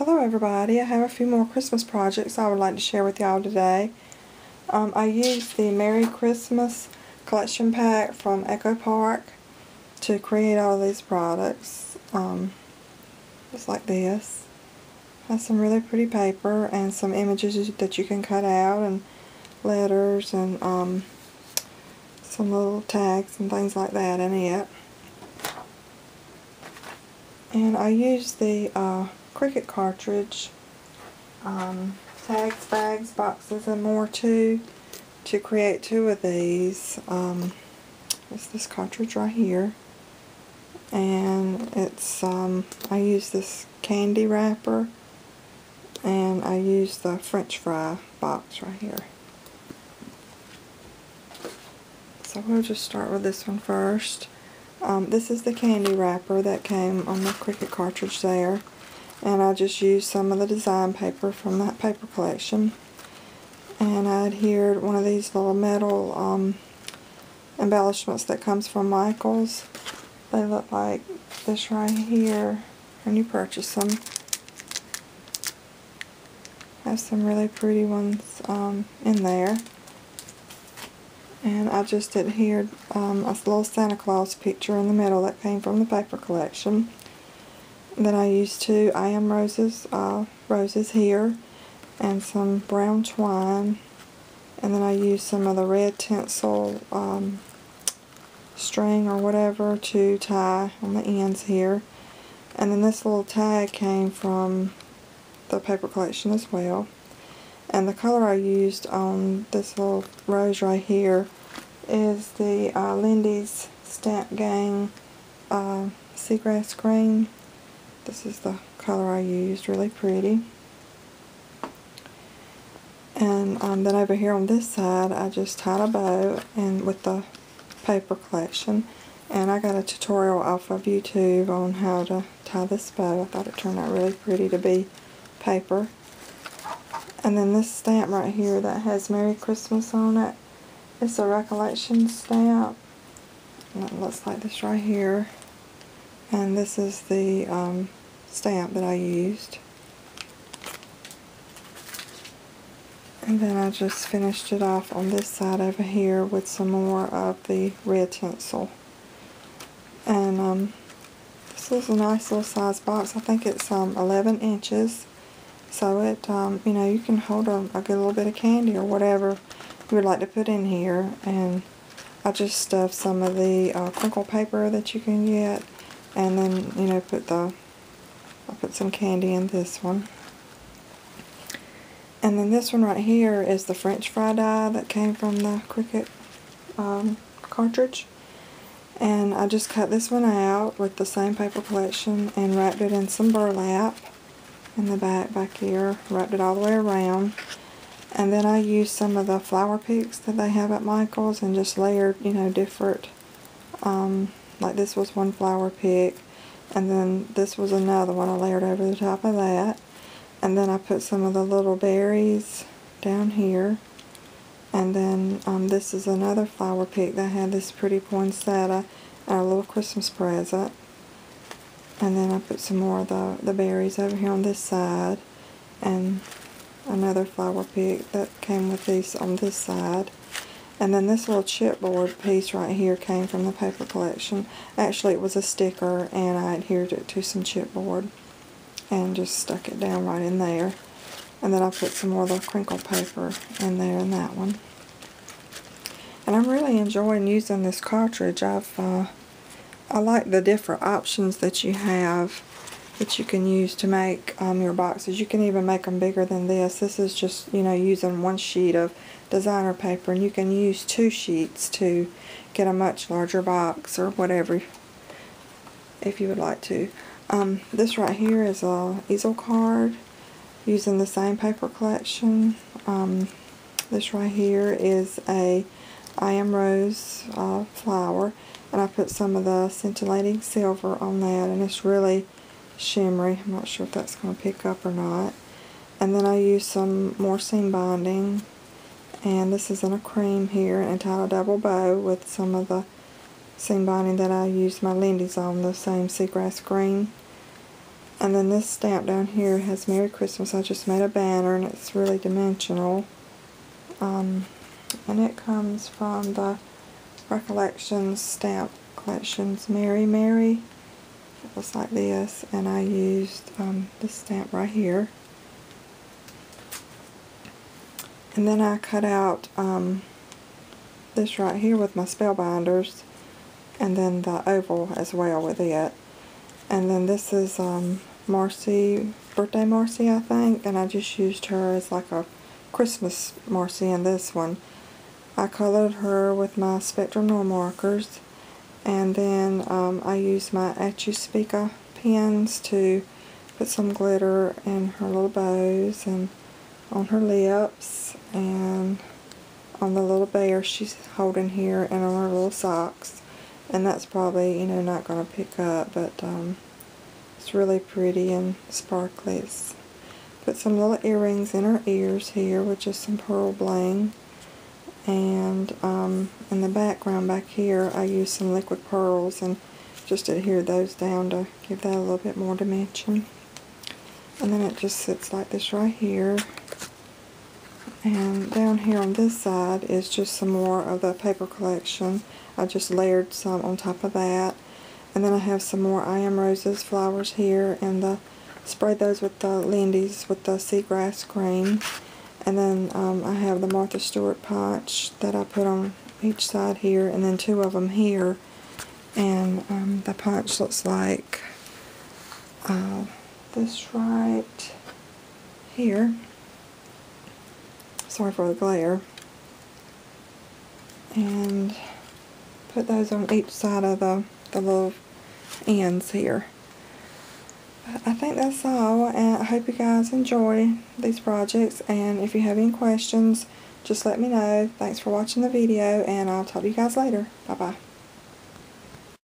Hello everybody, I have a few more Christmas projects I would like to share with y'all today. I used the Merry Christmas collection pack from Echo Park to create all these products. Just like this. Has some really pretty paper and some images that you can cut out and letters and some little tags and things like that in it. And I used the Cricut cartridge, tags, bags, boxes, and more too, to create two of these. It's this cartridge right here, and it's I use this candy wrapper, and I use the French fry box right here. So we'll just start with this one first. This is the candy wrapper that came on the Cricut cartridge there. And I just used some of the design paper from that paper collection. And I adhered one of these little metal embellishments that comes from Michaels. They look like this right here when you purchase them. Have some really pretty ones in there. And I just adhered a little Santa Claus picture in the middle that came from the paper collection. Then I used two I Am Roses roses here and some brown twine, and then I used some of the red tinsel string or whatever to tie on the ends here. And then this little tag came from the paper collection as well. And the color I used on this little rose right here is the Lindy's Stamp Gang Seagrass Green. This is the color I used, really pretty. And then over here on this side, I just tied a bow and with the paper collection. And I got a tutorial off of YouTube on how to tie this bow. I thought it turned out really pretty to be paper. And then this stamp right here that has Merry Christmas on it, it's a recollection stamp. And it looks like this right here. And this is the stamp that I used. And then I just finished it off on this side over here with some more of the red tinsel. And this is a nice little size box. I think it's 11 inches. So it, you know, you can hold a good little bit of candy or whatever you would like to put in here. And I just stuffed some of the crinkle paper that you can get. And then, you know, I put some candy in this one. And then this one right here is the French fry die that came from the Cricut cartridge. And I just cut this one out with the same paper collection and wrapped it in some burlap in the back here. Wrapped it all the way around. And then I used some of the flower picks that they have at Michael's and just layered, you know, different, like this was one flower pick. And then this was another one I layered over the top of that. And then I put some of the little berries down here. And then this is another flower pick that had this pretty poinsettia and a little Christmas present. And then I put some more of the berries over here on this side. And another flower pick that came with these on this side. And then this little chipboard piece right here came from the paper collection. Actually, it was a sticker, and I adhered it to some chipboard and just stuck it down right in there. And then I put some more of the crinkle paper in there in that one. And I'm really enjoying using this cartridge. I like the different options that you have that you can use to make your boxes. You can even make them bigger than this. This is just, you know, using one sheet of designer paper, and you can use two sheets to get a much larger box or whatever if you would like to. This right here is a easel card using the same paper collection. This right here is a I Am Rose flower, and I put some of the scintillating silver on that, and it's really shimmery. I'm not sure if that's going to pick up or not. And then I used some more seam bonding, and this is in a cream here, and tied a double bow with some of the seam binding that I used my Lindy's on, the same seagrass green. And then this stamp down here has Merry Christmas. I just made a banner and it's really dimensional. And it comes from the Recollections stamp collections. Merry Mary. It was like this, and I used this stamp right here. And then I cut out this right here with my spellbinders, and then the oval as well with it. And then this is Marcy, Birthday Marcy, I think, and I just used her as like a Christmas Marcy in this one. I colored her with my Spectrum Noir markers, and then I used my At You Speaka pens to put some glitter in her little bows and on her lips and on the little bear she's holding here and on her little socks. And that's probably, you know, not going to pick up, but it's really pretty and sparkly. Put some little earrings in her ears here with just some pearl bling. And in the background back here I used some liquid pearls and just adhered those down to give that a little bit more dimension. And then it just sits like this right here. And down here on this side is just some more of the paper collection. I just layered some on top of that. And then I have some more I Am Roses flowers here, and sprayed those with the Lindy's with the seagrass cream. And then I have the Martha Stewart punch that I put on each side here, and then two of them here. And the punch looks like this right here. Sorry for the glare. And put those on each side of the little ends here. But I think that's all, and I hope you guys enjoy these projects, and if you have any questions, just let me know. Thanks for watching the video, and I'll talk to you guys later. Bye bye.